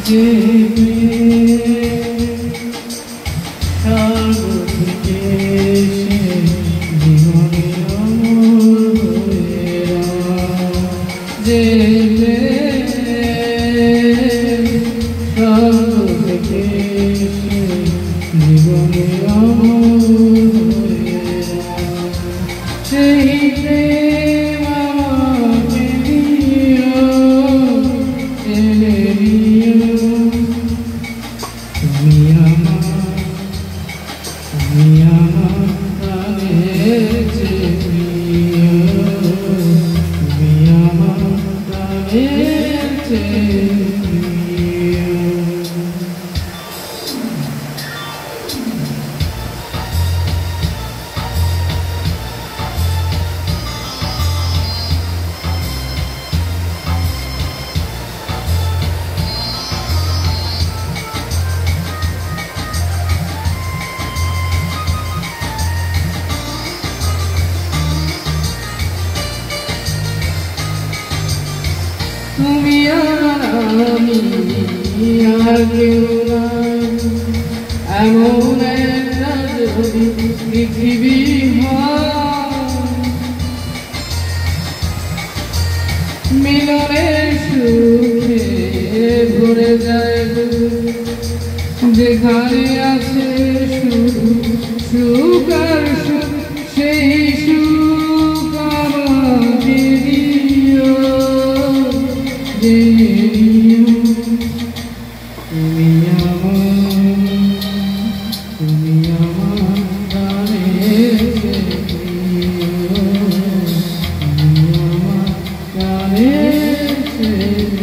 তুমি আর আমি আর কেউ নাই, এমন একটা যদি পৃথিবী হয়, মিলনের সুখে ভরে যায় যেখানে আছে শুধু সুখ আর সুখ, সেই সুখ আমাকে দিও। তুমি আমার প্রাণের প্রিয়, তুমি আমার প্রাণের প্রিয়।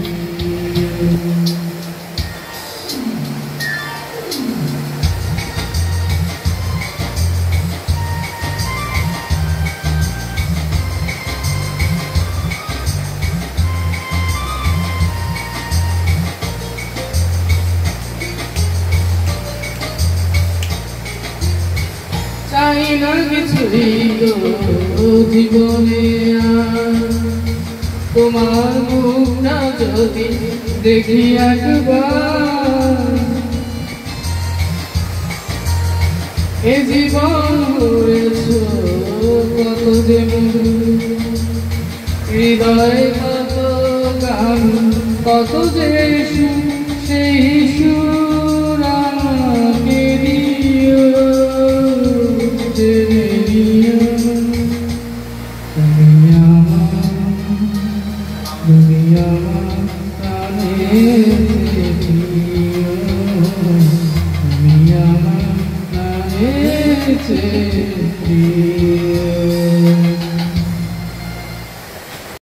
চাই না কিছুই তো জীবনে আর, তোমার মুখটা যদি দেখি একবার, এ জীবন হয়েছ কত যে হৃদয় কত গান, কত যে সেই সুর আমাকে দিও। তুমি আমার প্রাণের প্রিয়, তুমি আমার প্রাণের প্রিয়।